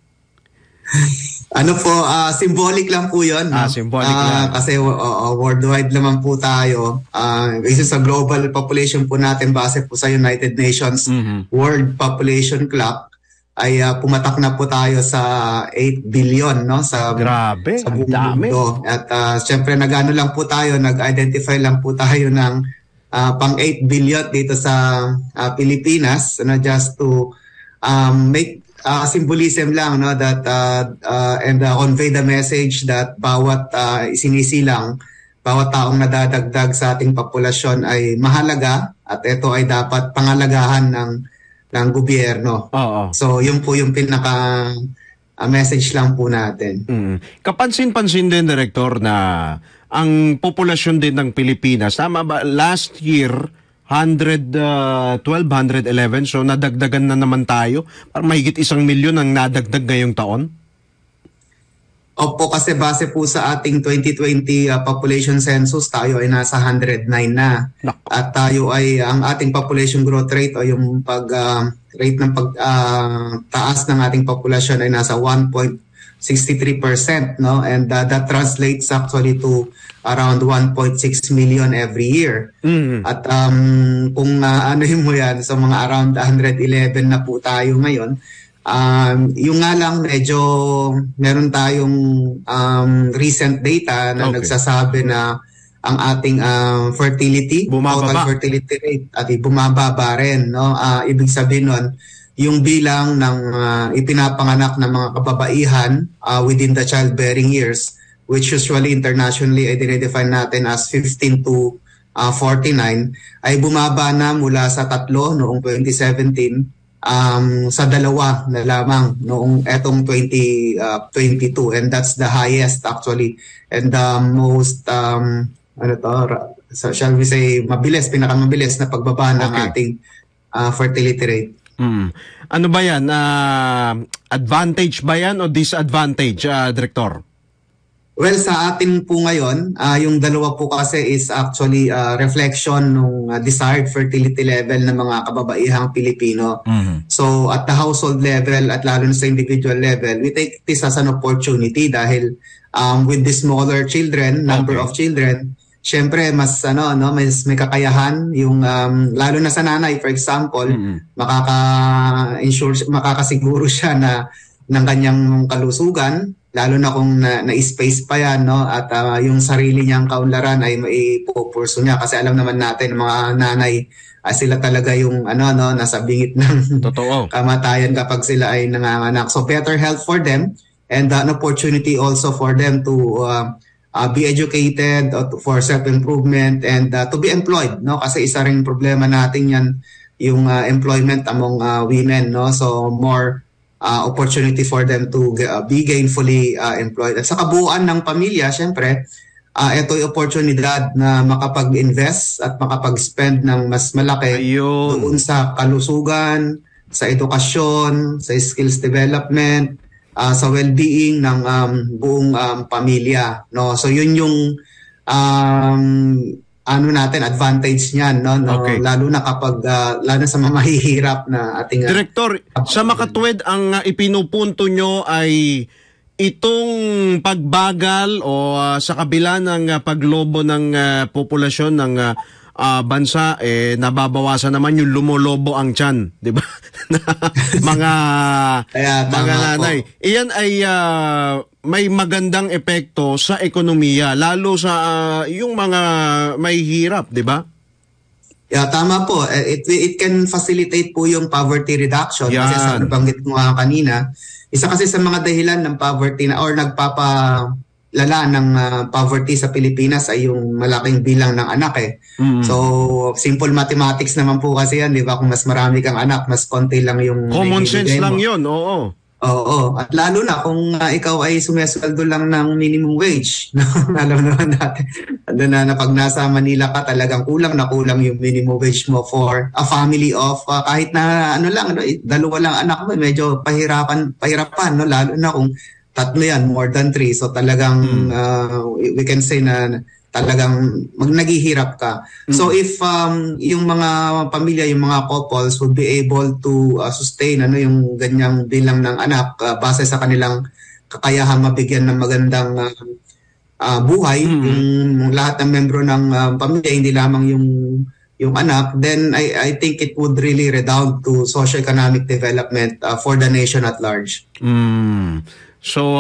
Speaker 8: Symbolic lang po yun. No?
Speaker 2: Symbolic lang.
Speaker 8: Kasi worldwide naman po tayo. Isa sa global population po natin, base po sa United Nations World Population Clock, ay pumatak na po tayo sa 8 billion, no?
Speaker 2: Grabe,
Speaker 8: sa
Speaker 2: ang dami.
Speaker 8: mundo. At syempre nag-identify lang po tayo ng pang 8 billion dito sa Pilipinas, just to make symbolism lang, no, that and convey the message that bawat isinisilang, bawat taong nadadagdag sa ating populasyon ay mahalaga, at ito ay dapat pangalagahan ng gobyerno. So, yun po yung pinaka message lang po natin.
Speaker 2: Kapansin-pansin din, Director, na ang populasyon din ng Pilipinas, tama ba, last year, 111, so nadagdagan na naman tayo. Parang mahigit 1 milyon ang nadagdag ngayong taon?
Speaker 8: Opo, kasi base po sa ating 2020 population census, tayo ay nasa 109 na. At tayo ay, ang ating population growth rate o yung rate ng taas ng ating populasyon ay nasa 1.63%, no? And that translates actually to around 1.6 million every year. At kung mo yan, so mga around 111 na po tayo ngayon. Yung nga lang, medyo meron tayong recent data na nagsasabi na ang ating fertility, total fertility rate, at bumababa rin, no? Ibig sabihin nun, yung bilang ng ipinapanganak ng mga kababaihan within the childbearing years, which usually internationally identify natin as 15 to 49, ay bumaba na mula sa 3 noong 2017 sa 2 na lamang noong etong 2022, and that's the highest actually, and the most shall we say pinakamabilis na pagbaba ng ating fertility rate.
Speaker 2: Ano ba yan? Advantage ba yan o disadvantage, Director?
Speaker 8: Well, sa atin po ngayon, yung dalawa po kasi is actually reflection ng desired fertility level ng mga kababaihang Pilipino. So at the household level at lalo na sa individual level, we take this as an opportunity dahil with the smaller children, number of children, syempre mas mas may kakayahan yung lalo na sa nanay, for example, makakasiguro siya ng kanyang kalusugan, lalo na kung na-space pa yan, no? At yung sarili niyang kaunlaran ay maipupurso niya kasi alam naman natin mga nanay sila talaga yung nasa bingit ng kamatayan kapag sila ay nanganganak. So better health for them and an opportunity also for them to be educated for self-improvement and to be employed, no? Kasi isa ring problema natin yan yung employment among women, no? So more opportunity for them to be gainfully employed. At sa kabuuan ng pamilya, syempre, ito yung oportunidad na makapag-invest at makapag-spend ng mas malaki doon sa kalusugan, sa edukasyon, sa skills development, sa well-being ng buong pamilya. No? So yun yung advantage niyan, no? Lalo na kapag lalo sa mga mahihirap na ating
Speaker 2: Direktor, sa makatuwid ang ipinupunto nyo ay itong pagbagal o sa kabila ng paglobo ng populasyon ng bansa, nababawasan naman yung lumolobo ang tiyan, di ba? mga nanay. Iyan ay may magandang epekto sa ekonomiya, lalo sa yung mga may hirap, di ba?
Speaker 8: Yeah, tama po. It can facilitate po yung poverty reduction. Kasi sa nabanggit mo kanina, isa kasi sa mga dahilan ng poverty or nagpapalala ng poverty sa Pilipinas ay yung malaking bilang ng anak So, simple mathematics naman po kasi yan, di ba? Kung mas marami kang anak, mas konti lang yung
Speaker 2: common sense lang yun, oo.
Speaker 8: Oo. At lalo na kung ikaw ay sumesweldo lang ng minimum wage. Alam naman natin na pag nasa Manila ka talagang kulang na kulang yung minimum wage mo for a family of kahit na dalawa lang anak mo, medyo pahirapan, no? Lalo na kung tatlo yan, more than 3. So talagang we can say na talagang naghihirap ka. So if yung mga pamilya, yung mga couples would be able to sustain yung ganyang bilang ng anak base sa kanilang kakayahan mabigyan ng magandang buhay, yung lahat ng membro ng pamilya, hindi lamang yung anak, then I think it would really redound to socio-economic development for the nation at large.
Speaker 2: So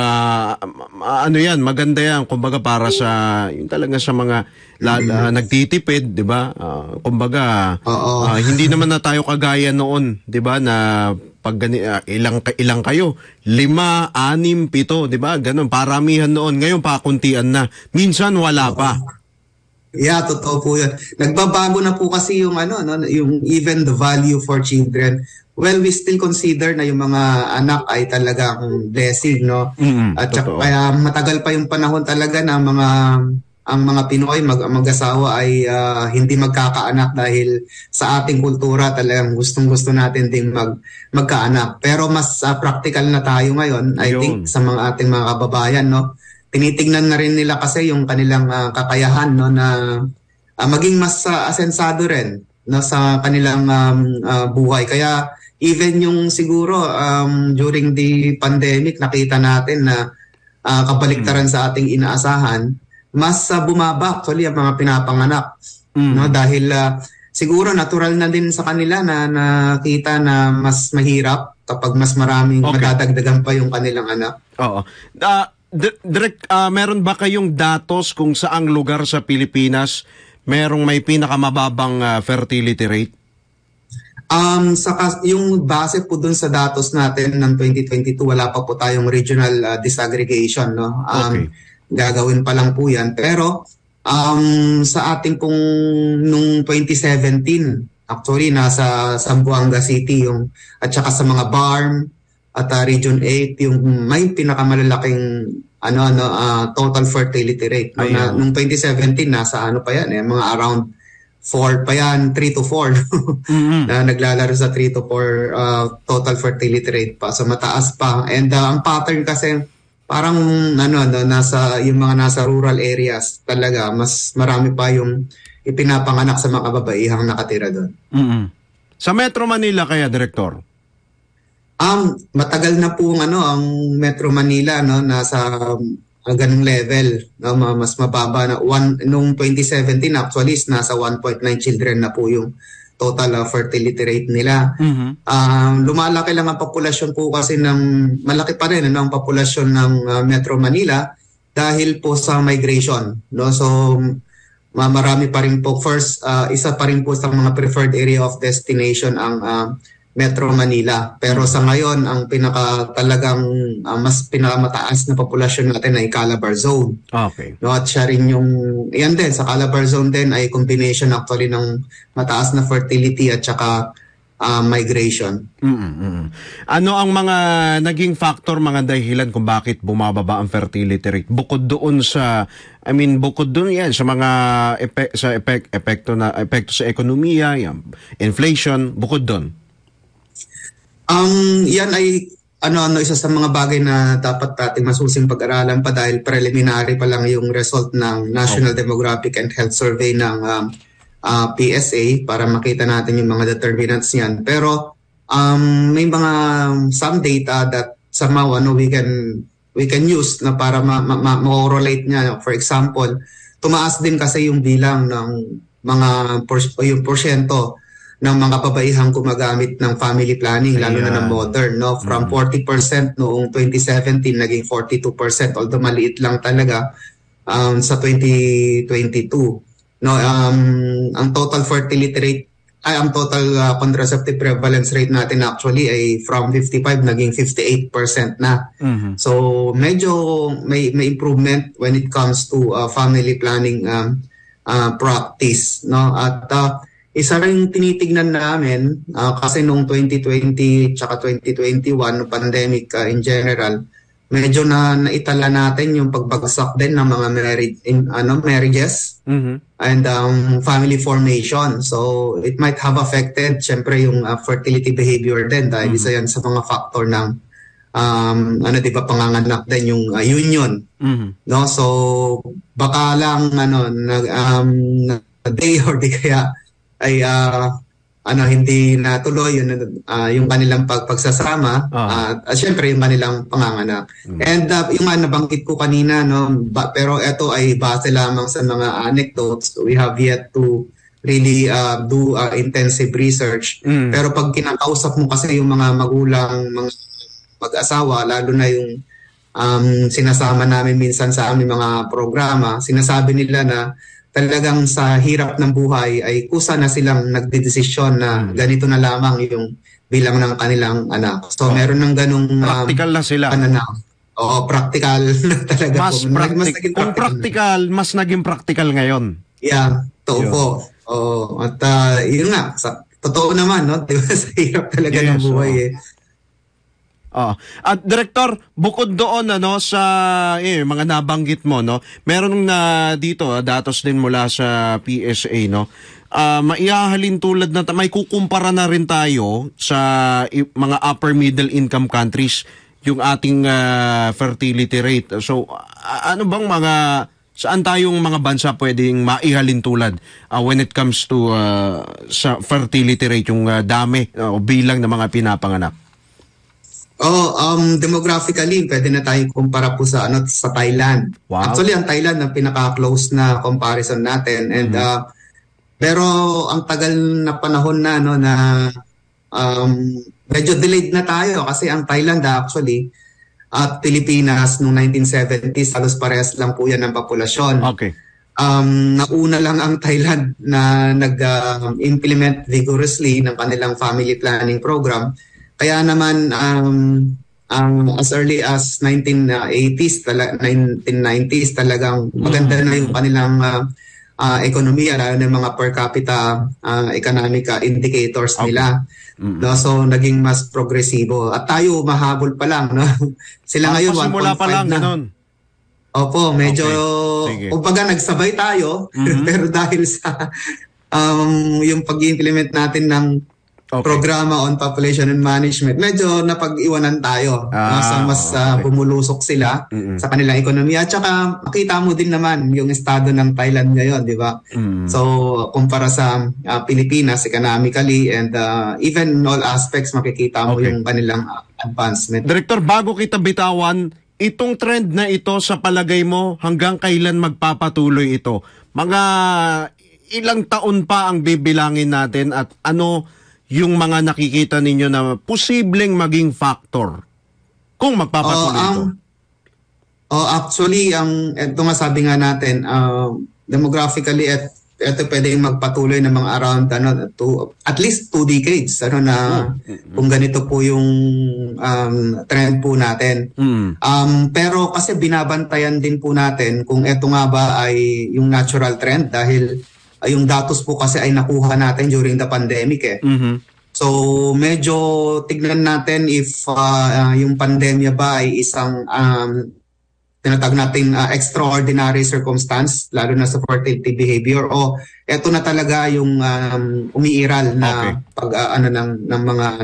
Speaker 2: yan, maganda yan kumbaga para sa yung talaga sa mga nagtitipid, 'di ba? Kumbaga hindi naman na tayo kagaya noon, 'di ba, na pag ilang kayo, 5, 6, 7, 'di ba? Ganun, paramihan noon. Ngayon pakuntian na. Minsan wala pa.
Speaker 8: Yeah, totoo po 'yan. Nagbabago na po kasi yung yung even the value for children. Well, we still consider na yung mga anak ay talagang blessing, no? At kaya matagal pa yung panahon talaga na ang mga Pinoy mag-asawa ay hindi magkakaanak dahil sa ating kultura talagang gustong-gusto natin ding magkaanak. Pero mas practical na tayo ngayon, I think, sa mga ating mga kababayan, no? Tinitingnan na rin nila kasi yung kanilang kakayahan, no, na maging mas asensado rin, no, sa kanilang buhay. Kaya even yung siguro during the pandemic, nakita natin na kabaliktaran sa ating inaasahan, mas bumaba actually ang mga pinapanganak. No? Dahil siguro natural na din sa kanila na nakita na mas mahirap kapag mas maraming madadagdagan pa yung kanilang anak.
Speaker 2: Oo. Direk, meron ba kayong datos kung saang lugar sa Pilipinas may pinakamababang fertility rate?
Speaker 8: Yung base po dun sa datos natin ng 2022, wala pa po tayong regional disaggregation, no? Gagawin pa lang po yan. Pero sa ating pong nung 2017, actually nasa Zamboanga City at saka sa mga BARM at Region 8 yung may pinakamalalaking total fertility rate. No? Nung 2017 nasa pa yan, mga around 4 pa yan, 3 to 4 na naglalaro sa 3 to 4 total fertility rate pa. So mataas pa. And ang pattern kasi parang nasa yung mga nasa rural areas talaga mas marami pa yung ipinapanganak sa mga kababaihang nakatira doon.
Speaker 2: Sa Metro Manila kaya, Director?
Speaker 8: Matagal na po ang Metro Manila nasa ganung level, mas mababa na noong 2017 actually nasa 1.9 children na po yung total fertility rate nila. Lumalaki lang ang populasyon po kasi malaki pa rin ang populasyon ng Metro Manila dahil po sa migration. So marami pa rin po. First, isa pa rin po sa mga preferred area of destination ang Metro Manila. Pero sa ngayon, ang mas pinakamataas na populasyon natin ay Calabar Zone.
Speaker 2: Okay.
Speaker 8: At siya rin yan din, sa Calabar Zone din ay combination actually ng mataas na fertility at saka migration.
Speaker 2: Ano ang mga naging factor, mga dahilan kung bakit bumababa ang fertility rate? Bukod doon sa yan sa mga epekto sa ekonomiya, inflation, bukod doon.
Speaker 8: Yan ay isa sa mga bagay na dapat nating masusing pag-aralan pa dahil preliminary pa lang yung result ng National Demographic and Health Survey ng PSA para makita natin yung mga determinants niyan. Pero may mga some data that somehow we can use na para ma-correlate niya. For example, tumaas din kasi yung bilang ng mga yung porsyento ng mga babaihang gumagamit ng family planning, lalo na ng modern, from 40% noong 2017 naging 42%, although maliit lang talaga sa 2022. Ang total fertility rate ang total contraceptive prevalence rate natin actually ay from 55 naging 58% na. So medyo may improvement when it comes to family planning practice, at isa rin tinitignan namin kasi noong 2020 tsaka 2021 no pandemic in general, medyo naitala natin yung pagbagsak din ng mga marriages and family formation. So it might have affected syempre yung fertility behavior din dahil isa yan sa mga factor ng panganganak din yung union. No, so baka lang day or di kaya ay hindi natuloy yung kanilang pagsasama at syempre yung kanilang panganganak. And yung nabanggit ko kanina pero ito ay base lamang sa mga anecdotes. We have yet to really do intensive research. Pero pag kinakausap mo kasi yung mga magulang, mga mag-asawa, lalo na yung sinasama namin minsan sa aming mga programa, sinasabi nila na talagang sa hirap ng buhay ay kusa na silang nagdedesisyon na ganito na lamang yung bilang ng kanilang anak. So meron ng ganung
Speaker 2: practical na sila.
Speaker 8: Oo, practical na talaga.
Speaker 2: Mas naging practical ngayon.
Speaker 8: Yeah, po. At yun nga, totoo naman, diba, sa hirap talaga ng buhay
Speaker 2: At Director, bukod doon sa mga nabanggit mo, meron na dito datos din mula sa PSA, maihahalin tulad na may kukumpara na rin tayo sa mga upper middle income countries yung ating fertility rate. So ano bang saan tayong mga bansa pwedeng maihalin tulad when it comes to sa fertility rate, yung dami o bilang ng mga pinapanganak?
Speaker 8: Demographically, pwede na tayong kumpara po sa Thailand. Wow. Actually, ang Thailand ang pinaka-close na comparison natin. And pero ang tagal na panahon na medyo delayed na tayo kasi ang Thailand actually at Pilipinas noong 1970s halos parehas lang po yan ng populasyon. Okay. Nauna lang ang Thailand na nag-implement vigorously ng kanilang family planning program. Kaya naman as early as 1990s talagang maganda na yung kanilang ekonomiya, lalo na yung mga per capita economic indicators nila. So naging mas progresibo. At tayo mahabol pa lang. Sila ngayon 1.5 na. Ganun. Opo, medyo kumbaga nagsabay tayo pero dahil sa yung pag-implement natin ng programa on population and management, medyo napag-iwanan tayo. Mas bumulusok sila sa kanilang ekonomiya. At saka makita mo din naman yung estado ng Thailand ngayon, di ba? So, kumpara sa Pilipinas economically and even in all aspects, makikita mo yung kanilang advancement.
Speaker 2: Director, bago kita bitawan, itong trend na ito sa palagay mo, hanggang kailan magpapatuloy ito? Mga ilang taon pa ang bibilangin natin at ano yung mga nakikita ninyo na posibleng maging factor kung magpapatuloy ito?
Speaker 8: Actually, ito nga sabi nga natin, demographically, ito pwedeng magpatuloy ng mga around at least 2 decades kung ganito po yung trend po natin. Pero kasi binabantayan din po natin kung ito nga ba ay yung natural trend dahil yung datos po kasi ay nakuha natin during the pandemic So medyo tignan natin if yung pandemya ba ay isang tinatag natin extraordinary circumstance lalo na sa fertility behavior o eto na talaga yung umiiral na ng mga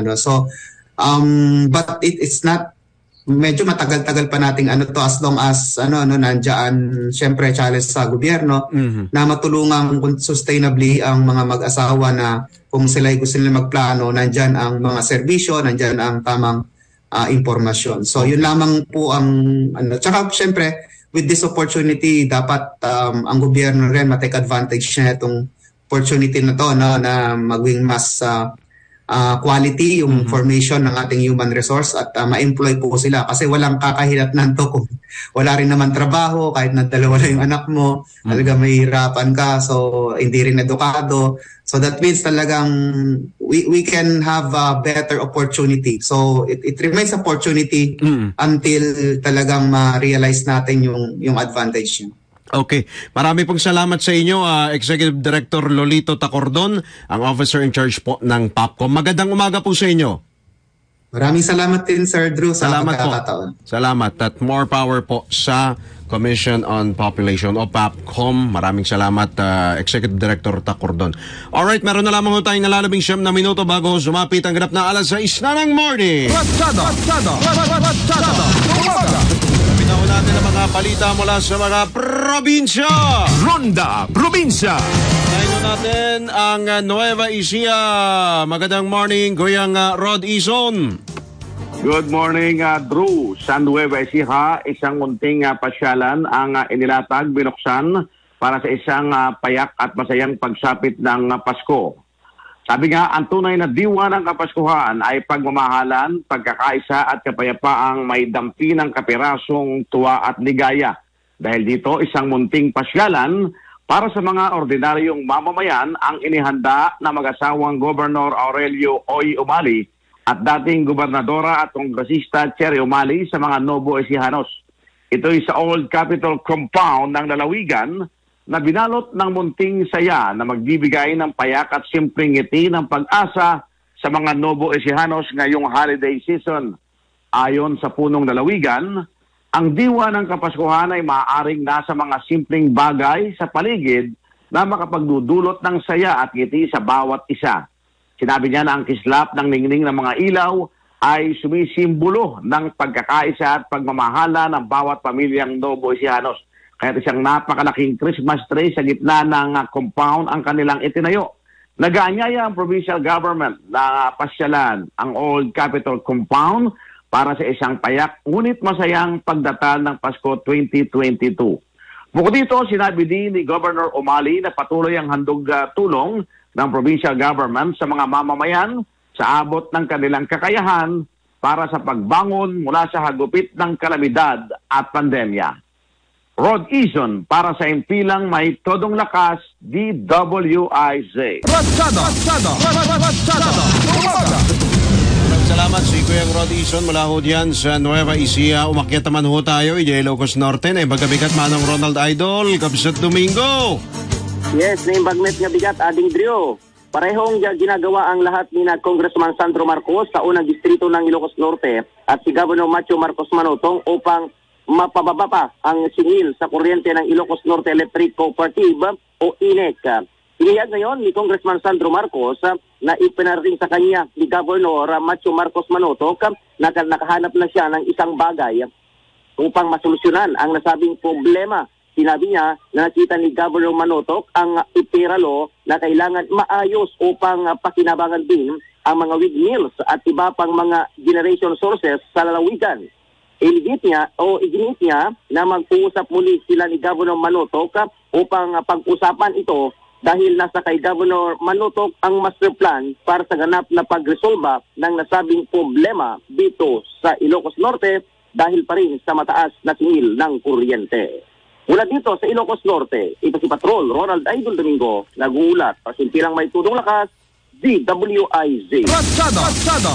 Speaker 8: but it's not medyo matagal-tagal pa nating as long as nandiyan syempre challenge sa gobyerno na matulungan sustainably ang mga mag-asawa na kung sila gusto nila magplano, nandiyan ang mga serbisyo, nandiyan ang tamang impormasyon. So yun lamang po ang tsaka syempre with this opportunity dapat ang gobyerno rin ma-take advantage na itong opportunity na to na maging mas quality yung formation ng ating human resource at ma-employ po sila kasi walang kakahiratnan to kung wala rin naman trabaho kahit na dalawa lang yung anak mo talaga may hirapan ka so hindi rin edukado so that means talagang we can have a better opportunity so it remains opportunity until talagang ma-realize natin yung advantage niyo.
Speaker 2: Okay. Marami pong salamat sa inyo, Executive Director Lolito Tacordon, ang Officer in Charge po ng POPCOM. Magandang umaga po sa inyo.
Speaker 8: Maraming salamat din, Sir Drew, sa pagkakataon.
Speaker 2: Salamat at more power po sa Commission on Population o POPCOM. Maraming salamat, Executive Director Tacordon. Alright, meron na lamang tayong nalalabing 9 na minuto bago sumapit ang ganap na alas 6 na ng morning.
Speaker 1: Ratsada!
Speaker 2: Pinahon natin ang mga balita mula sa mga probinsya.
Speaker 3: Ronda Probinsya.
Speaker 2: Naino natin ang Nueva Ecija. Magandang morning, Kuyang Rod Ison.
Speaker 9: Good morning, Drew. Sa Nueva Ecija, isang munting pasyalan ang inilatag, binuksan para sa isang payak at masayang pagsapit ng Pasko. Sabi nga, ang tunay na diwa ng Kapaskuhan ay pagmamahalan, pagkakaisa at kapayapaang may dampi ng kapirasong tuwa at ligaya. Dahil dito, isang munting pasyalan para sa mga ordinaryong mamamayan ang inihanda na mag-asawang Governor Aurelio Oy Umali at dating Gobernadora at Kongresista Cherry Umali sa mga Novo Ecijanos. Ito'y sa Old Capitol Compound ng Lalawigan na binalot ng munting saya na magbibigay ng payak at simpleng ngiti ng pag-asa sa mga Novo Ecijanos ngayong holiday season. Ayon sa punong Lalawigan, ang diwa ng Kapaskuhan ay maaaring nasa mga simpleng bagay sa paligid na makapagdudulot ng saya at ngiti sa bawat isa. Sinabi niya na ang kislap ng ningning ng mga ilaw ay sumisimbolo ng pagkakaisa at pagmamahala ng bawat pamilyang Novo Ecijanos. Kaya isang napakalaking Christmas tree sa gitna ng compound ang kanilang itinayo. Nag-aanyaya ang provincial government na pasyalan ang Old Capitol Compound para sa isang payak, ngunit masayang pagdatal ng Pasko 2022. Bukod dito, sinabi din ni Governor Umali na patuloy ang handog tulong ng provincial government sa mga mamamayan sa abot ng kanilang kakayahan para sa pagbangon mula sa hagupit ng kalamidad at pandemya. Rod Ison para sa impilang may todong lakas, DWIZ.
Speaker 1: Ratsada!
Speaker 2: Salamat si Kuyang Rod Ison mula ho diyan sa Nueva Ecija. Umakyat naman ho tayo, Ilocos Norte na Ibagabigat Manong Ronald Idol, Kabsat Domingo.
Speaker 10: Yes, na imbagnet nga bigat, Ading Drio. Parehong ginagawa ang lahat ni na Congressman Sandro Marcos sa unang distrito ng Ilocos Norte at si Governor Macho Marcos Manotong upang mapababa pa ang singil sa kuryente ng Ilocos Norte Electric Cooperative o INEC. Iniyag ngayon ni Congressman Sandro Marcos na ipinarating sa kanya ni Governor Macho Marcos Manotoc, nakahanap na siya ng isang bagay upang masolusyonan ang nasabing problema. Sinabi niya na nakita ni Governor Manotoc ang ipiralo na kailangan maayos upang pakinabangan din ang mga windmills at iba pang mga generation sources sa lalawigan. Iginit niya na mag-uusap muli sila ni Governor Manotoc upang pag-usapan ito dahil nasa kay Governor Manotoc ang master plan para sa ganap na pagresolba ng nasabing problema dito sa Ilocos Norte dahil pa rin sa mataas na singil ng kuryente. Mula dito sa Ilocos Norte, ito si Patrol Ronald Idol Domingo, nag-uulat para simpilang may tudong lakas, DWIZ.
Speaker 1: Ratsada!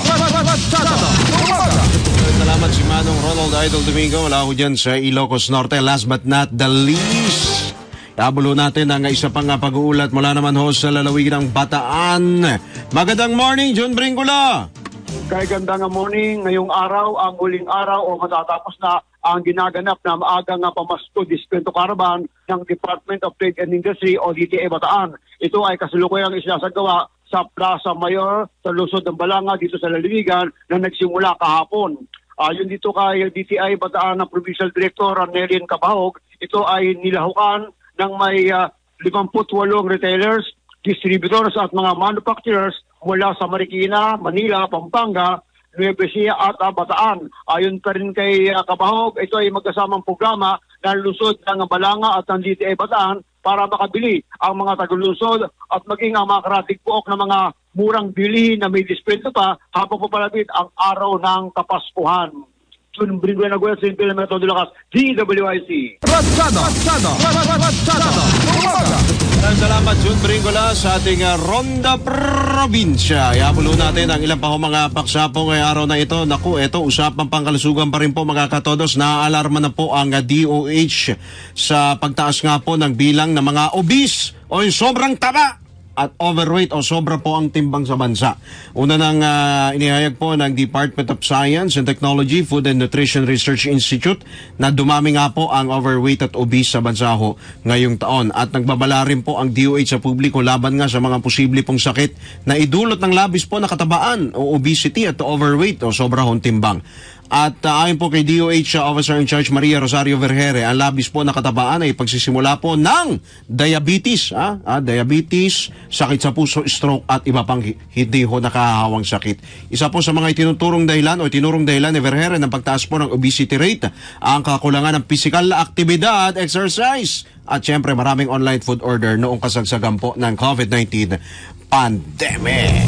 Speaker 2: Salamat si Manong Ronald Idol Domingo. Wala ko dyan sa Ilocos Norte. Last but not the least, tabulo natin ang isa pang pag-uulat mula naman ho sa lalawigan ng Bataan. Magandang morning, John Bringula.
Speaker 11: Kay gandang morning, ngayong araw, ang huling araw o matatapos na ang ginaganap na maagang pamasko diskwento caravan ng Department of Trade and Industry o DTA Bataan. Ito ay kasalukuyang isinasagawa sa Plaza Mayor sa lungsod ng Balanga dito sa lalawigan na nagsimula kahapon. Ayon dito kay DTI Bataan na Provincial Director Nelien Cabahog, ito ay nilahukan ng may 58 retailers, distributors at mga manufacturers mula sa Marikina, Manila, Pampanga, Nueva Ecija at Bataan. Ayon pa rin kay Cabahog, ito ay magkasamang programa ng lungsod ng Balanga at ng DTI Bataan para makabili ang mga taga-lungsod at maging ang mga karatigpook na mga murang bilihin na may diskwento pa habang papalapit ang araw ng Kapaskuhan. Jun Bringo na Guel, St. Philip Metro de Lacas, DWIC.
Speaker 1: Ratsada!
Speaker 2: Salamat, Jun Bringola, sa ating Ronda Probinsya. Iabulo natin ang ilang pa mga paksa po ngayong araw na ito. Naku, ito, usapang pangkalusugan pa rin po mga katodos. Naaalarma na po ang DOH sa pagtaas nga po ng bilang ng mga obese o yung sobrang taba at overweight o sobra po ang timbang sa bansa. Una nang inihayag po ng Department of Science and Technology, Food and Nutrition Research Institute na dumami nga po ang overweight at obese sa bansa ho ngayong taon. At nagbabala rin po ang DOH sa publiko laban nga sa mga posible pong sakit na idulot ng labis po na katabaan o obesity at overweight o sobra hong timbang. At ayon po kay DOH Officer in Charge Maria Rosario Vergere, ang labis po na katabaan ay pagsisimula po ng diabetes, diabetes, sakit sa puso, stroke at iba pang hindi ho nakahawang sakit. Isa po sa mga itinurong dahilan ni Vergere ng pagtaas po ng obesity rate, ang kakulangan ng physical na aktibidad, exercise, at syempre maraming online food order noong kasagsagan po ng COVID-19 pandemic.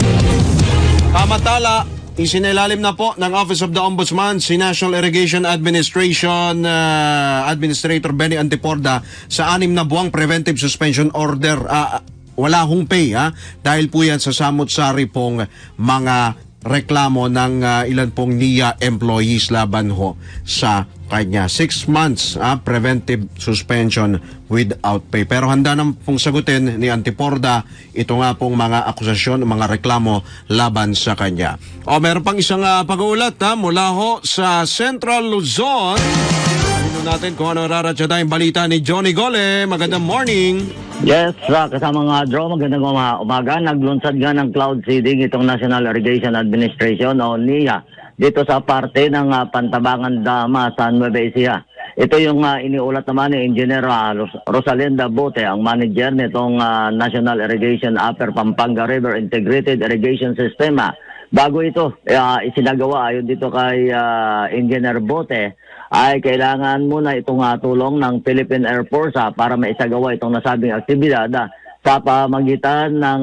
Speaker 2: Kamantala, isinailalim na po ng Office of the Ombudsman si National Irrigation Administration Administrator Benny Antiporda sa 6 na buwang preventive suspension order. Wala hong pay dahil po yan sa samot-sari pong mga reklamo ng ilan pong NIA employees laban ho sa kanya. 6 months preventive suspension without pay. Pero handa na pong sagutin ni Antiporda ito nga pong mga akusasyon, mga reklamo laban sa kanya. Meron pang isang pag-uulat mula ho sa Central Luzon. Tingnan natin kung ano raratsa tayong balita ni Johnny Gole. Magandang morning.
Speaker 12: Yes, kasama nga Drew, magandang umaga. Naglunsad nga ng cloud seeding itong National Irrigation Administration o NIA dito sa parte ng Pantabangan Dama sa Nueva Ecija. Ito yung iniulat naman ni Engineer Rosalinda Bote, ang manager nitong National Irrigation Upper Pampanga River Integrated Irrigation System. Bago ito isinagawa ayon dito kay Engineer Bote, ay kailangan muna itong tulong ng Philippine Air Force para maisagawa itong nasabing aktibidad sa pamagitan ng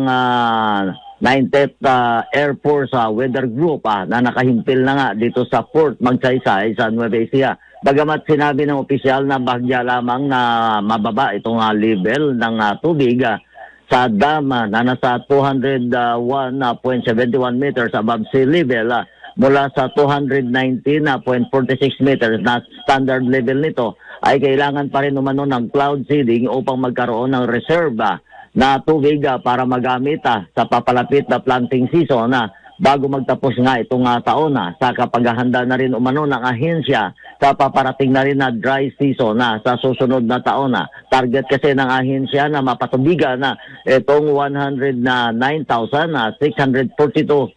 Speaker 12: 9th Air Force Weather Group na nakahimpil na nga dito sa Fort Magsaysay sa Nueva Ecija. Bagamat sinabi ng opisyal na bahagya lamang na mababa itong level ng tubig sa dam na nasa 201.71 meters above sea level mula sa 219.46 meters na standard level nito, ay kailangan pa rin umano ng cloud seeding upang magkaroon ng reserve na tubig para magamit sa papalapit na planting season bago magtapos nga itong taon sa kapaghahanda na rin umano ng ahensya sa paparating na rin na dry season sa susunod na taon. Target kasi ng ahensya na mapatubigan itong 109,642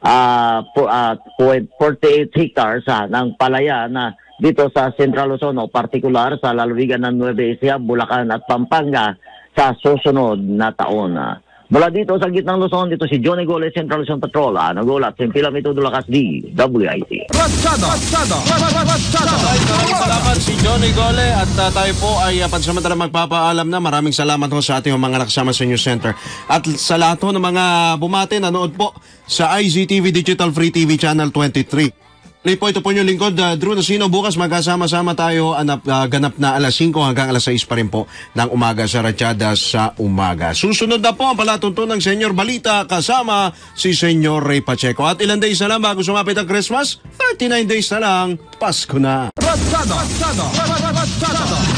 Speaker 12: 48 hectares ng palaya dito sa Central Luzon o partikular sa lalawigan ng Nueva Ecija, Bulacan at Pampanga sa susunod na taon. Mula dito sa gitnang Luzon, dito si Johnny Gole, Central Luzon Patrol. Nagulat, Simpilamitu Dulakas D, WIT.
Speaker 2: Salamat si Johnny Gole at tayo po ay pansamantala magpapaalam na. Maraming salamat po sa ating mga nakasama sa News Center. At sa lahat ng mga bumate, nanood po sa IZTV Digital Free TV Channel 23. Ito po yung lingkod, Drew Nasino. Bukas magkasama-sama tayo, ganap na alas 5 hanggang alas 6 pa rin po ng umaga sa Ratsyada sa umaga. Susunod na po ang palatuntunan ng Senyor Balita kasama si Senyor Ray Pacheco. At ilang days na lang bago sumapit ang Christmas, 39 days na lang, Pasko na.
Speaker 1: Ratsyada